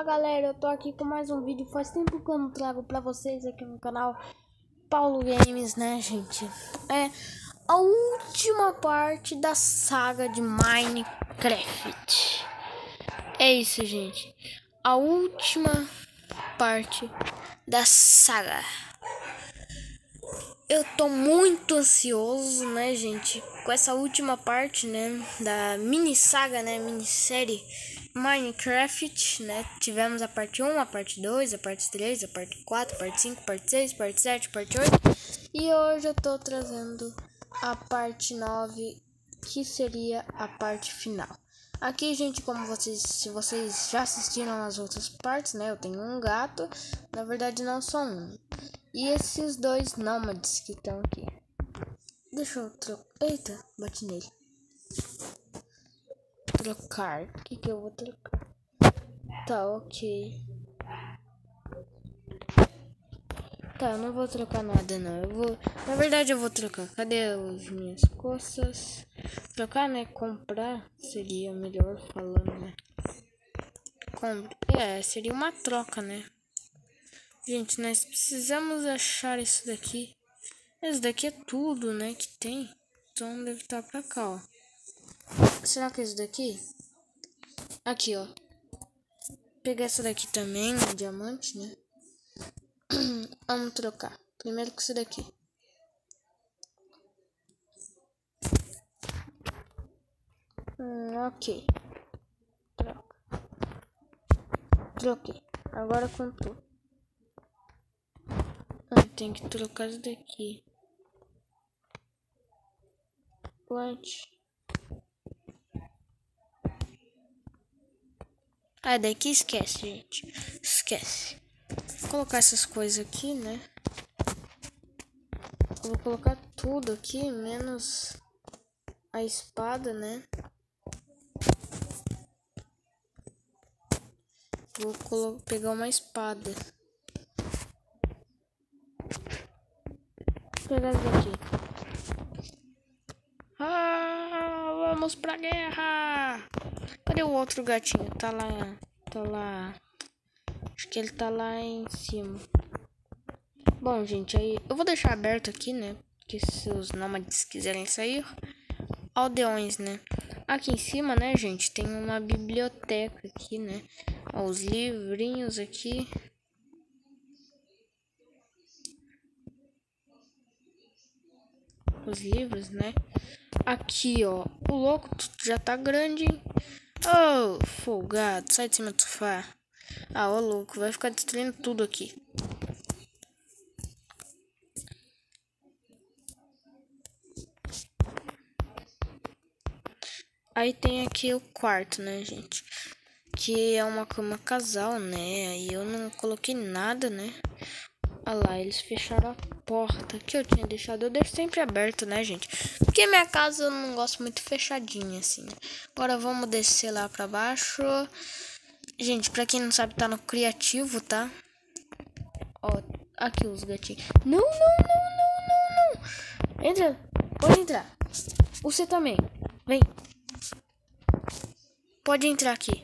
galera, eu tô aqui com mais um vídeo. Faz tempo que eu não trago pra vocês aqui no canal Paulo Games, né, gente? É a última parte da saga de Minecraft. É isso, gente. A última parte da saga. Eu tô muito ansioso, né, gente, com essa última parte, né, da mini saga, né, minissérie Minecraft, né. Tivemos a parte 1, a parte 2, a parte 3, a parte 4, a parte 5, a parte 6, a parte 7, a parte 8. E hoje eu tô trazendo a parte 9, que seria a parte final. Aqui, gente, como se vocês já assistiram as outras partes, né, eu tenho um gato, na verdade não só um. E esses dois nômades que estão aqui. Deixa eu trocar. Eita, bati nele. Trocar. O que eu vou trocar? Tá, ok. Tá, eu não vou trocar nada, não. Na verdade, eu vou trocar. Cadê as minhas costas? Trocar, né? Comprar seria melhor falando, né? Seria uma troca, né? Gente, nós precisamos achar isso daqui. Esse daqui é tudo, né, que tem. Então deve estar pra cá, ó. Será que é esse daqui? Aqui, ó. Pegar essa daqui também, diamante, né? Vamos trocar. Primeiro com esse daqui. Ok. Troca. Troquei. Agora com tudo. Tem que trocar isso daqui. Plant. Daqui esquece, gente. Esquece. Vou colocar essas coisas aqui, né? Eu vou colocar tudo aqui, menos a espada, né? Vou pegar uma espada. Vou pegar isso daqui. Vamos pra guerra! Cadê o outro gatinho? Tá lá. Acho que ele tá lá em cima. Bom, gente, aí eu vou deixar aberto aqui, né? Porque se os nômades quiserem sair. Aldeões, né? Aqui em cima, né, gente, tem uma biblioteca aqui, né? Ó, os livrinhos aqui. Os livros, né? Aqui, ó. O louco já tá grande. Oh, folgado. Sai de cima do sofá. Ô louco. Vai ficar destruindo tudo aqui. Aí tem aqui o quarto, né, gente? Que é uma cama casal, né? Aí eu não coloquei nada, né? Olha lá, eles fecharam a porta que eu tinha deixado. Eu deixo sempre aberto, né, gente? Porque minha casa eu não gosto muito fechadinha, assim, né? Agora vamos descer lá pra baixo. Gente, pra quem não sabe, tá no criativo, tá? Ó, aqui os gatinhos. Não. Entra, pode entrar. Você também, vem. Pode entrar aqui.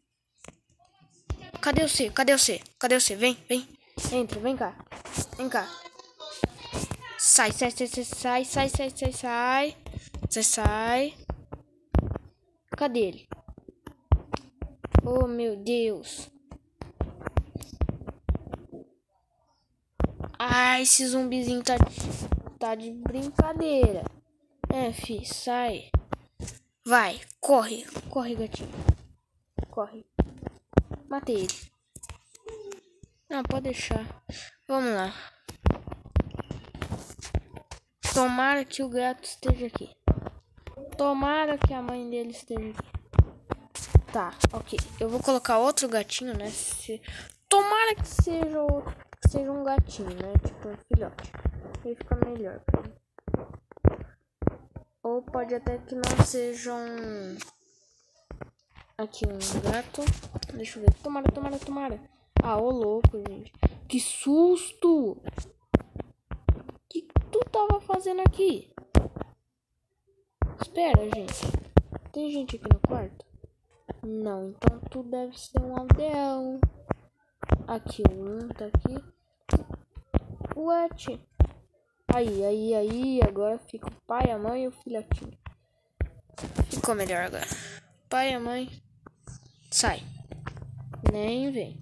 Cadê você? Vem. Entra, vem cá. Sai. Cadê ele? Oh, meu Deus. Esse zumbizinho tá de brincadeira. Fi, sai. Vai, corre, gatinho. Corre. Matei ele. Não, pode deixar. Vamos lá. Tomara que o gato esteja aqui. Tomara que a mãe dele esteja aqui. Tá, ok. Eu vou colocar outro gatinho, né? Tomara que seja um gatinho, né? Tipo um filhote. Aí fica melhor pra mim. Ou pode até que não seja Aqui um gato. Deixa eu ver. Tomara. Ô louco, gente. Que susto! O que tu tava fazendo aqui? Espera, gente. Tem gente aqui no quarto? Não, então tu deve ser um aldeão. Aqui, o tá aqui. What? Aí, agora fica o pai, a mãe e o filhotinho. Ficou melhor agora. Pai e a mãe. Sai. Nem vem.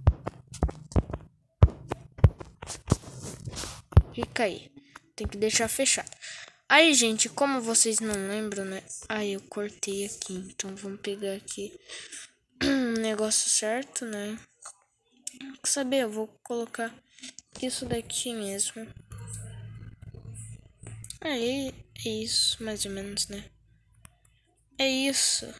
Fica aí. Tem que deixar fechado. Aí, gente, como vocês não lembram, né? Aí eu cortei aqui. Então vamos pegar aqui o negócio certo, né? Quer saber? Eu vou colocar isso daqui mesmo. Aí, é isso, mais ou menos, né? É isso.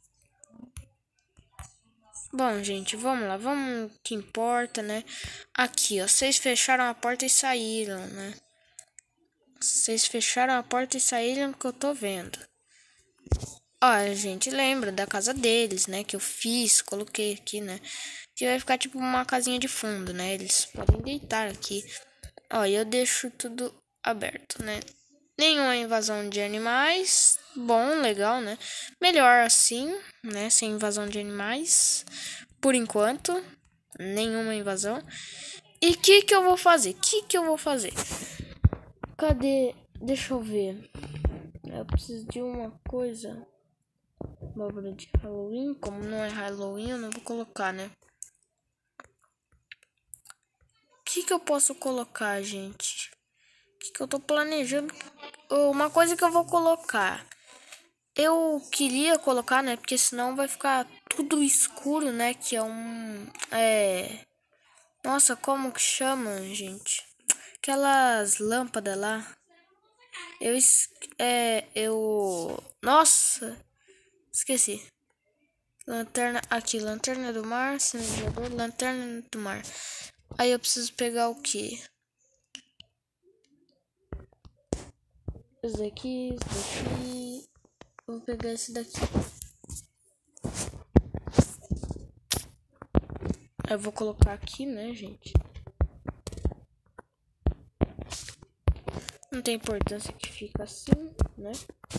Bom, gente, vamos lá. Vamos o que importa, né? Aqui, ó. Vocês fecharam a porta e saíram, né? Vocês fecharam a porta e saíram que eu tô vendo. Olha, gente, lembra da casa deles, né? Que eu fiz, coloquei aqui, né? Que vai ficar tipo uma casinha de fundo, né? Eles podem deitar aqui. Ó, eu deixo tudo aberto, né? Nenhuma invasão de animais. Bom, legal, né? Melhor assim, né? Sem invasão de animais. Por enquanto, nenhuma invasão. E que eu vou fazer? Que eu vou fazer? Cadê? Deixa eu ver. Eu preciso de uma coisa. Abóbora de Halloween. Como não é Halloween, eu não vou colocar, né? O que eu posso colocar, gente? O que eu tô planejando? Uma coisa que eu vou colocar. Eu queria colocar, né? Porque senão vai ficar tudo escuro, né? Que é um... Nossa, como que chama, gente? Aquelas lâmpadas lá. Nossa! Esqueci. Lanterna... Aqui, lanterna do mar, sinalizador, lanterna do mar. Aí eu preciso pegar o quê? Esse daqui, esse daqui. Vou pegar esse daqui. Eu vou colocar aqui, né, gente? Não tem importância que fica assim, né?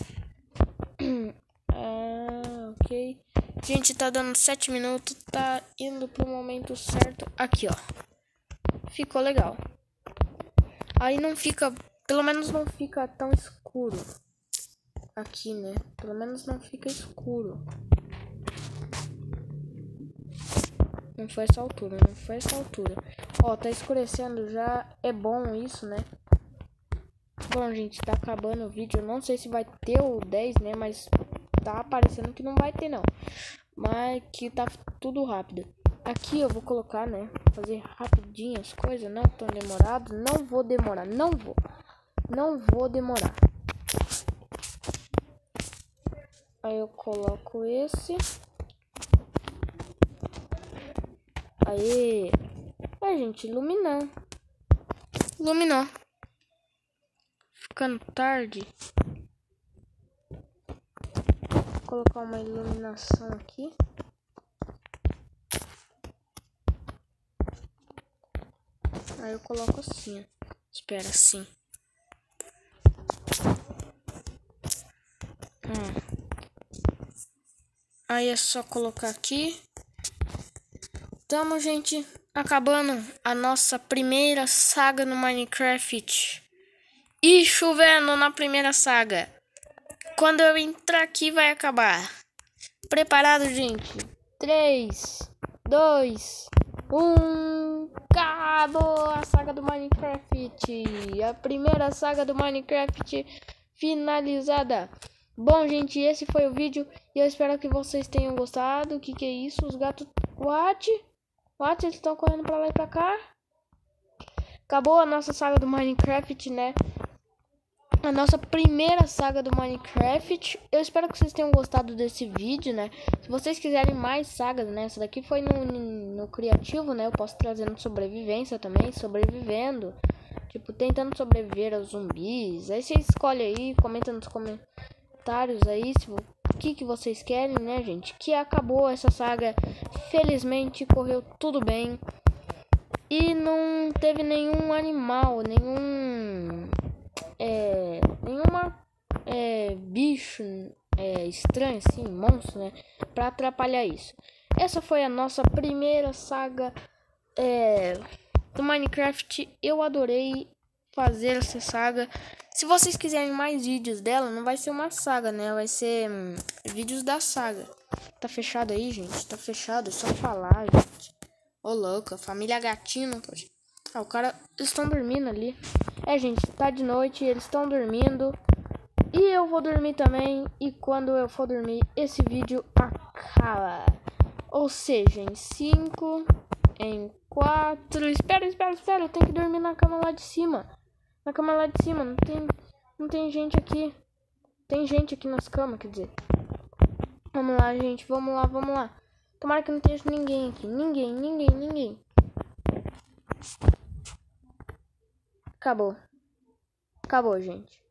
Ok. Gente, tá dando 7 minutos. Tá indo pro momento certo. Aqui, ó. Ficou legal. Aí não fica... Pelo menos não fica tão escuro. Aqui, né? Pelo menos não fica escuro. Não foi essa altura, não foi essa altura. Ó, tá escurecendo já. É bom isso, né? Bom, gente, tá acabando o vídeo. Eu não sei se vai ter o 10, né? Mas tá aparecendo que não vai ter, não. Mas que tá tudo rápido. Aqui eu vou colocar, né? Fazer rapidinho as coisas, não tão demorado. Não vou demorar, não vou demorar. Aí eu coloco esse. Aê! Ai, gente, iluminou. Iluminou. Ficando tarde. Vou colocar uma iluminação aqui. Aí eu coloco assim, ó. Espera, assim. Aí é só colocar aqui. Tamo, gente, acabando a nossa primeira saga no Minecraft. E chovendo na primeira saga. Quando eu entrar aqui vai acabar. Preparado, gente? 3, 2, 1. Acabou a saga do Minecraft. A primeira saga do Minecraft finalizada. Bom, gente, esse foi o vídeo. E eu espero que vocês tenham gostado. O que é isso? Os gatos... What? Eles estão correndo pra lá e pra cá. Acabou a nossa saga do Minecraft, né? A nossa primeira saga do Minecraft. Eu espero que vocês tenham gostado desse vídeo, né? Se vocês quiserem mais sagas, né? Essa daqui foi no criativo, né? Eu posso trazer no sobrevivência também, sobrevivendo. Tipo, tentando sobreviver aos zumbis. Aí vocês escolhem aí, comenta nos comentários aí se, o que vocês querem, né, gente? Que acabou essa saga. Felizmente correu tudo bem. E não teve nenhum animal, nenhuma bicho estranho, assim, monstro, né? Pra atrapalhar isso. Essa foi a nossa primeira saga do Minecraft. Eu adorei fazer essa saga. Se vocês quiserem mais vídeos dela, não vai ser uma saga, né? Vai ser vídeos da saga. Tá fechado aí, gente? Tá fechado, é só falar, gente. Ô, louca, família gatinho não pode. Ah, o cara, eles estão dormindo ali. Gente, tá de noite, eles estão dormindo. E eu vou dormir também. E quando eu for dormir, esse vídeo acaba. Ou seja, em 5, em 4. Espera. Eu tenho que dormir na cama lá de cima. Na cama lá de cima. Não tem gente aqui. Tem gente aqui nas camas, quer dizer. Vamos lá, gente. Vamos lá. Tomara que não tenha ninguém aqui. Ninguém. Acabou, gente.